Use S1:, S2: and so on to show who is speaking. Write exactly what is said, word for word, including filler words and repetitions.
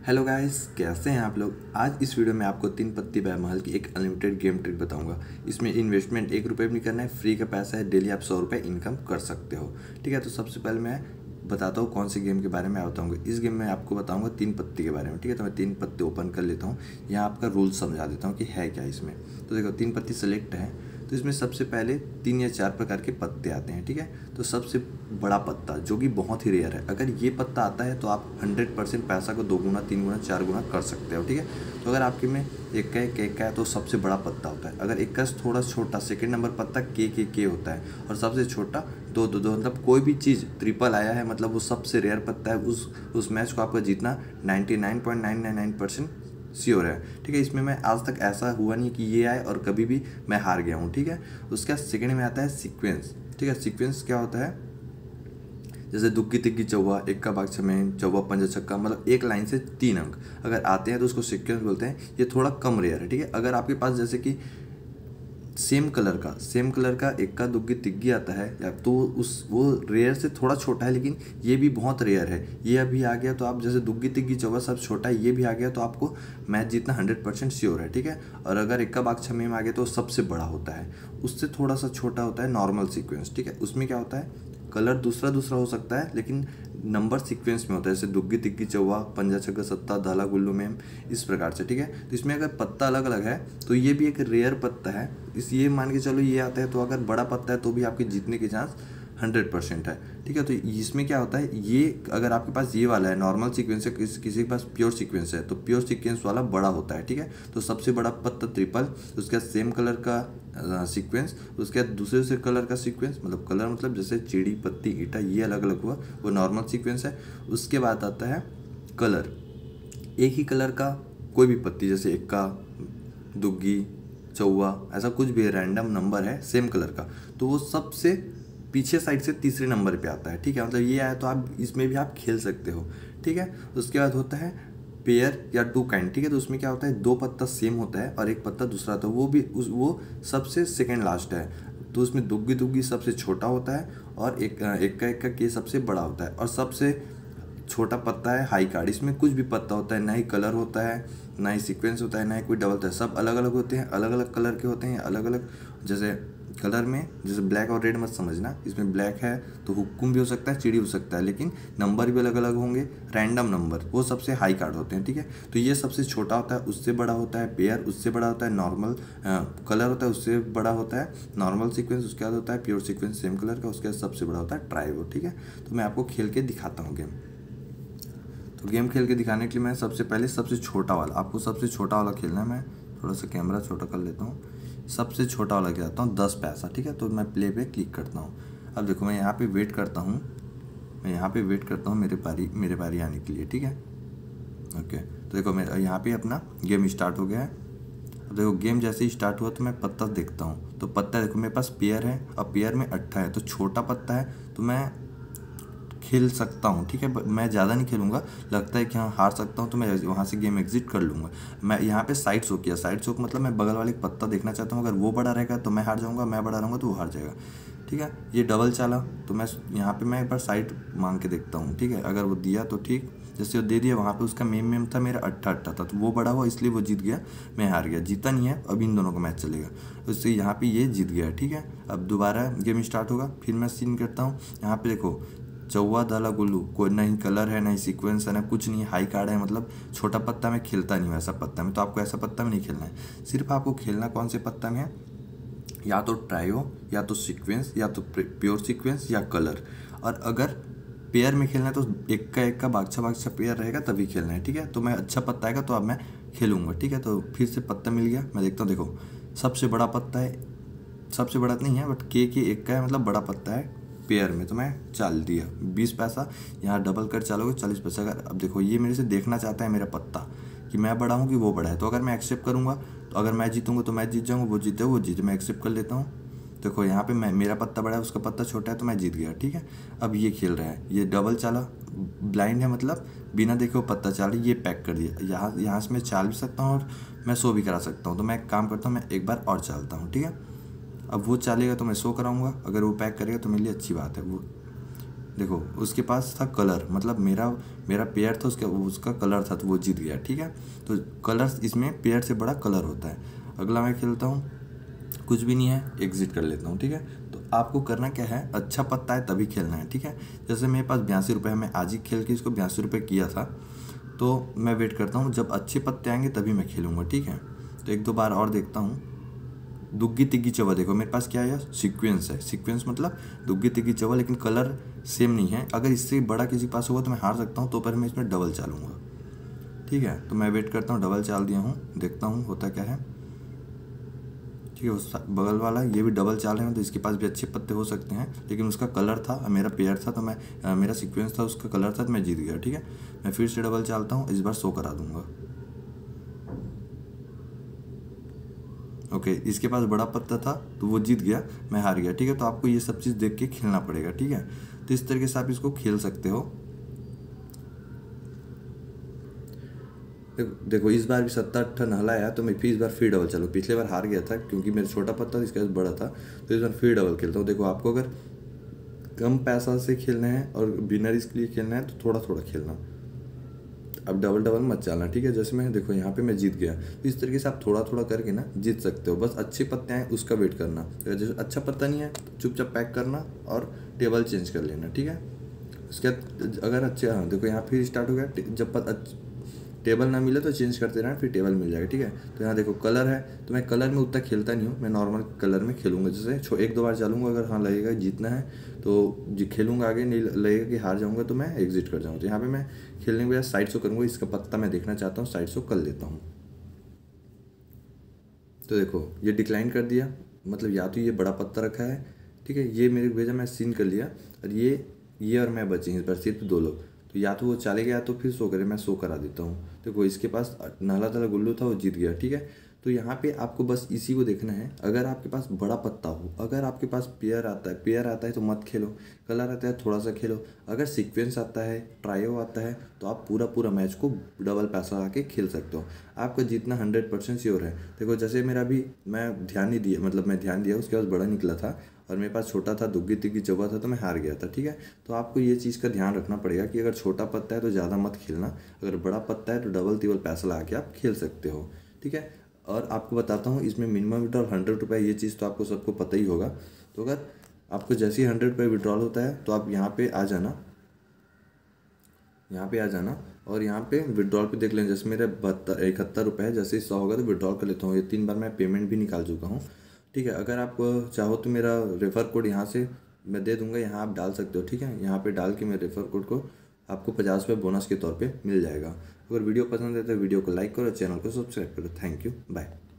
S1: Hello guys, कैसे हैं आप लोग। आज इस वीडियो में आपको तीन पत्ती महल की एक अनलिमिटेड गेम ट्रिक बताऊंगा। इसमें इन्वेस्टमेंट एक रुपये भी नहीं करना है, फ्री का पैसा है, डेली आप सौ रुपये इनकम कर सकते हो। ठीक है, तो सबसे पहले मैं बताता हूँ कौन सी गेम के बारे में बताऊंगा। इस गेम में आपको बताऊंगा तीन पत्ती के बारे में। ठीक है, तो मैं तीन पत्ते ओपन कर लेता हूँ, यहाँ आपका रूल समझा देता हूँ कि है क्या इसमें। तो देखो, तीन पत्ती सेलेक्ट है, तो इसमें सबसे पहले तीन या चार प्रकार के पत्ते आते हैं। ठीक है, तो सबसे बड़ा पत्ता जो कि बहुत ही रेयर है, अगर ये पत्ता आता है तो आप हंड्रेड परसेंट पैसा को दो गुना, तीन गुना, चार गुना कर सकते हो। ठीक है, तो अगर आपके में एक का एक का है तो सबसे बड़ा पत्ता होता है। अगर एक का थोड़ा छोटा सेकंड नंबर पत्ता के के के होता है, और सबसे छोटा दो दो दो मतलब कोई भी चीज़ ट्रिपल आया है मतलब वो सबसे रेयर पत्ता है। उस उस मैच को आपका जीतना ninety nine point nine nine nine percent sure है। ठीक है, इसमें मैं आज तक ऐसा हुआ नहीं कि ये आए और कभी भी मैं हार गया हूँ। ठीक है, उसका सेकंड में आता है सीक्वेंस। ठीक है, सीक्वेंस क्या होता है, जैसे दुग्गी तिग्गी चौवा, इक्का बाग छमेन, चौवा पंजा छक्का, मतलब एक लाइन से तीन अंक अगर आते हैं तो उसको सीक्वेंस बोलते हैं। ये थोड़ा कम रेयर है। ठीक है, अगर आपके पास जैसे कि सेम कलर का सेम कलर का इक्का दुग्गी तिग्गी आता है या तो उस वो रेयर से थोड़ा छोटा है, लेकिन ये भी बहुत रेयर है। ये अभी आ गया तो आप जैसे दुग्गी तिग्गी चौवा सब छोटा है, ये भी आ गया तो आपको मैच जीतना हंड्रेड परसेंट श्योर है। ठीक है, और अगर इक्का बाग छमे में आ गया तो सबसे बड़ा होता है, उससे थोड़ा सा छोटा होता है नॉर्मल सीक्वेंस। ठीक है, उसमें क्या होता है, कलर दूसरा दूसरा हो सकता है लेकिन नंबर सीक्वेंस में होता है, जैसे दुग्गी तिग्गी चौवा, पंजा छक्का सत्ता, धाला गुल्लू में, इस प्रकार से। ठीक है, तो इसमें अगर पत्ता अलग अलग है तो ये भी एक रेयर पत्ता है। इस ये मान के चलो ये आता है तो अगर बड़ा पत्ता है तो भी आपके जीतने के चांस हंड्रेड परसेंट है। ठीक है, तो इसमें क्या होता है, ये अगर आपके पास ये वाला है नॉर्मल सीक्वेंस है, किस, किसी के पास प्योर सीक्वेंस है तो प्योर सीक्वेंस वाला बड़ा होता है। ठीक है, तो सबसे बड़ा पत्ता ट्रिपल, उसके बाद सेम कलर का सीक्वेंस, उसके बाद दूसरे दूसरे कलर का सीक्वेंस, मतलब कलर मतलब जैसे चिड़ी पत्ती ईटा ये अलग अलग हुआ, वो नॉर्मल सीक्वेंस है। उसके बाद आता है कलर, एक ही कलर का कोई भी पत्ती, जैसे इक्का दुग्गी चौवा, ऐसा कुछ भी रैंडम नंबर है सेम कलर का, तो वो सबसे पीछे साइड से तीसरे नंबर पे आता है। ठीक है, मतलब ये आया तो आप इसमें भी आप खेल सकते हो। ठीक है, उसके बाद होता है पेयर या टू काइंड। ठीक है, तो उसमें क्या होता है, दो पत्ता सेम होता है और एक पत्ता दूसरा होता है, वो भी उस वो सबसे सेकंड लास्ट है। तो उसमें दुग्गी दुग्गी सबसे छोटा होता है और एक एक का एक का के सबसे बड़ा होता है, और सबसे छोटा पत्ता है हाई कार्ड। इसमें कुछ भी पत्ता होता है, ना ही कलर होता है, ना ही सीक्वेंस होता है, ना ही कोई डबल होता है, सब अलग अलग होते हैं, अलग अलग कलर के होते हैं, अलग अलग जैसे कलर में, जैसे ब्लैक और रेड मत समझना, इसमें ब्लैक है तो हुक्कुम भी हो सकता है, चिड़ी हो सकता है, लेकिन नंबर भी अलग अलग होंगे, रैंडम नंबर, वो सबसे हाई कार्ड होते हैं। ठीक है, तो ये सबसे छोटा होता है, उससे बड़ा होता है पेयर, उससे बड़ा होता है नॉर्मल कलर होता है, उससे बड़ा होता है नॉर्मल सीक्वेंस, उसके बाद होता है प्योर सीक्वेंस सेम कलर का, उसके बाद सबसे बड़ा होता है ट्राइबो। ठीक है, तो मैं आपको खेल के दिखाता हूँ गेम। तो गेम खेल के दिखाने के लिए मैं सबसे पहले सबसे छोटा वाला, आपको सबसे छोटा वाला खेलना है। मैं थोड़ा सा कैमरा छोटा कर लेता हूँ, सबसे छोटा वाला गिराता हूँ दस पैसा। ठीक है, तो मैं प्ले पे क्लिक करता हूँ। अब देखो, मैं यहाँ पे वेट करता हूँ, मैं यहाँ पे वेट करता हूँ मेरे पारी मेरे पारी आने के लिए। ठीक है, ओके, तो देखो मेरा यहाँ पे अपना गेम स्टार्ट हो गया है। अब देखो, गेम जैसे ही स्टार्ट हुआ तो मैं पत्ता देखता हूँ, तो पत्ता देखो मेरे पास पेयर है और पेयर में अट्ठा है, तो छोटा पत्ता है तो मैं खेल सकता हूँ। ठीक है, मैं ज़्यादा नहीं खेलूँगा, लगता है कि हाँ हार सकता हूँ तो मैं वहाँ से गेम एग्जिट कर लूँगा। मैं यहाँ पे साइड शो किया, साइड शो मतलब मैं बगल वाले पत्ता देखना चाहता हूँ, अगर वो बड़ा रहेगा तो मैं हार जाऊँगा, मैं बड़ा रहूँगा तो वो हार जाएगा। ठीक है, ये डबल चला तो मैं यहाँ पे मैं एक बार साइड मांग के देखता हूँ। ठीक है, अगर वो दिया तो ठीक, जैसे वो दे दिया, वहाँ पे उसका मेम मेम था, मेरा अट्ठा अट्ठा था, तो वो बड़ा हुआ इसलिए वो जीत गया, मैं हार गया, जीता नहीं है। अब इन दोनों का मैच चलेगा, तो इससे यहाँ पे ये जीत गया। ठीक है, अब दोबारा गेम स्टार्ट होगा, फिर मैं सीन करता हूँ। यहाँ पे देखो चौवा दाला गुल्लू, कोई ना ही कलर है, ना ही सीक्वेंस है, ना कुछ नहीं, हाई कार्ड है, मतलब छोटा पत्ता में खेलता नहीं हूँ ऐसा पत्ता में, तो आपको ऐसा पत्ता में नहीं खेलना है। सिर्फ आपको खेलना कौन से पत्ता में है, या तो ट्रायो, या तो सीक्वेंस, या तो प्योर सीक्वेंस, या कलर। और अगर पेयर में खेलना है तो एक का एक का बागछा बागछा पेयर रहेगा तभी खेलना है। ठीक है, तो मैं अच्छा पत्ता आएगा तो अब मैं खेलूँगा। ठीक है, तो फिर से पत्ता मिल गया, मैं देखता हूँ, देखो सबसे बड़ा पत्ता है, सबसे बड़ा नहीं है बट के के एक का है, मतलब बड़ा पत्ता है पेयर में, तो मैं चाल दिया बीस पैसा, यहाँ डबल कर चालोगे चालीस पैसा। अगर अब देखो ये मेरे से देखना चाहता है मेरा पत्ता कि मैं बड़ा हूँ कि वो बड़ा है, तो अगर मैं एक्सेप्ट करूँगा तो अगर मैं जीतूँगा तो मैं जीत जाऊँगा, वो जीते वो जीते, मैं एक्सेप्ट कर लेता हूँ। देखो यहाँ पे मैं मेरा पत्ता बड़ा है, उसका पत्ता छोटा है, तो मैं जीत गया। ठीक है, अब ये खेल रहा है, ये डबल चाला, ब्लाइंड है, मतलब बिना देखे वो पत्ता चाल ये पैक कर दिया। यहाँ यहाँ से मैं चाल भी सकता हूँ और मैं शो भी करा सकता हूँ, तो मैं एक काम करता हूँ, मैं एक बार और चालता हूँ। ठीक है, अब वो चालेगा तो मैं शो कराऊंगा, अगर वो पैक करेगा तो मेरे लिए अच्छी बात है। वो देखो उसके पास था कलर, मतलब मेरा मेरा पेयर था, उसका उसका कलर था तो वो जीत गया। ठीक है, तो कलर इसमें पेयर से बड़ा कलर होता है। अगला मैं खेलता हूँ, कुछ भी नहीं है, एग्जिट कर लेता हूँ। ठीक है, तो आपको करना क्या है, अच्छा पत्ता है तभी खेलना है। ठीक है, जैसे मेरे पास बयासी रुपये, मैं आज ही खेल के इसको बयासी रुपये किया था, तो मैं वेट करता हूँ जब अच्छे पत्ते आएंगे तभी मैं खेलूँगा। ठीक है, तो एक दो बार और देखता हूँ। दुग्गी तिग्गी चवा, देखो मेरे पास क्या है, सीक्वेंस है। सीक्वेंस मतलब दुग्गी तिग्गी चवा, लेकिन कलर सेम नहीं है। अगर इससे बड़ा किसी के पास होगा तो मैं हार सकता हूँ, तो पर मैं इसमें डबल चालूँगा। ठीक है, तो मैं वेट करता हूँ, डबल चाल दिया हूँ, देखता हूँ होता क्या है। ठीक है, उस बगल वाला ये भी डबल चाल रहे हैं, तो इसके पास भी अच्छे पत्ते हो सकते हैं, लेकिन उसका कलर था, मेरा पेयर था, तो मैं आ, मेरा सीक्वेंस था, उसका कलर था, तो मैं जीत गया। ठीक है, मैं फिर से डबल चालता हूँ, इस बार शो करा दूंगा। ओके, इसके पास बड़ा पत्ता था तो वो जीत गया, मैं हार गया। ठीक है, तो आपको ये सब चीज़ देख के खेलना पड़ेगा। ठीक है, तो इस तरीके से आप इसको खेल सकते हो। देखो इस बार भी सत्ता अट्ठा नहला आया, तो मैं फिर इस बार फिर डबल चलो। पिछले बार हार गया था क्योंकि मेरा छोटा पत्ता था, इसका बड़ा था, तो इस बार फिर डबल खेलता हूँ। देखो आपको अगर कम पैसा से खेलना है और बिना रिस्क लिए खेलना है तो थोड़ा थोड़ा खेलना, अब डबल डबल मत चलना। ठीक है, जैसे मैं देखो यहाँ पे मैं जीत गया, तो इस तरीके से आप थोड़ा थोड़ा करके ना जीत सकते हो। बस अच्छे पत्ते आए उसका वेट करना, अगर जैसे अच्छा पत्ता नहीं है तो चुपचाप पैक करना और टेबल चेंज कर लेना। ठीक है, उसके बाद अगर अच्छे, हाँ देखो यहाँ फिर स्टार्ट हो गया, जब पत, टेबल ना मिले तो चेंज करते रहना, फिर टेबल मिल जाएगा। ठीक है, तो यहाँ देखो कलर है, तो मैं कलर में उतना खेलता नहीं हूँ, मैं नॉर्मल कलर में खेलूंगा। जैसे एक दो बार चलूँगा, अगर हाँ लगेगा जीतना है तो जी खेलूँगा, आगे नहीं लगेगा कि हार जाऊँगा तो मैं एग्जिट कर जाऊँगा। तो यहाँ पे मैं खेलने के बाद साइड शो करूँगा, इसका पत्ता मैं देखना चाहता हूँ, साइड शो कर लेता हूँ। तो देखो ये डिक्लाइन कर दिया, मतलब या तो ये बड़ा पत्ता रखा है। ठीक है, ये मेरे भेजा, मैं सीन कर लिया, और ये ये और मैं बचे इस बार सिर्फ दो लोग, तो या तो वो चले गया तो फिर शो करे, मैं शो करा देता हूँ। देखो इसके पास नाला ताला गुल्लू था, वो जीत गया। ठीक है, तो यहाँ पे आपको बस इसी को देखना है। अगर आपके पास बड़ा पत्ता हो, अगर आपके पास पेयर आता है पेयर आता है तो मत खेलो, कलर आता है थोड़ा सा खेलो, अगर सीक्वेंस आता है, ट्रायो आता है, तो आप पूरा पूरा मैच को डबल पैसा लगा के खेल सकते हो। आपका जीतना हंड्रेड परसेंट श्योर है। देखो जैसे मेरा भी, मैं ध्यान नहीं दिया, मतलब मैं ध्यान दिया, उसके बाद बड़ा निकला था और मेरे पास छोटा था, दुग्गी तिग्गी चौवा था, तो मैं हार गया था। ठीक है, तो आपको ये चीज़ का ध्यान रखना पड़ेगा कि अगर छोटा पत्ता है तो ज़्यादा मत खेलना, अगर बड़ा पत्ता है तो डबल तिबल पैसा लगा के आप खेल सकते हो। ठीक है, और आपको बताता हूँ इसमें मिनिमम विड्रॉल हंड्रेड रुपये, ये चीज़ तो आपको सबको पता ही होगा। तो अगर आपको जैसे ही हंड्रेड रुपये विड्रॉल होता है तो आप यहाँ पे आ जाना, यहाँ पे आ जाना और यहाँ पे विड्रॉल पे देख लें। जैसे मेरे बहत्तर इकहत्तर रुपये है, जैसे ही सौ होगा तो विड्रॉल कर लेता हूँ। ये तीन बार मैं पेमेंट भी निकाल चुका हूँ। ठीक है, अगर आप चाहो तो मेरा रेफ़र कोड यहाँ से मैं दे दूँगा, यहाँ आप डाल सकते हो। ठीक है, यहाँ पे डाल के मेरे रेफ़र कोड को आपको पचास रुपये बोनस के तौर पे मिल जाएगा। अगर वीडियो पसंद है तो वीडियो को लाइक करो, चैनल को सब्सक्राइब करो। Thank you, bye.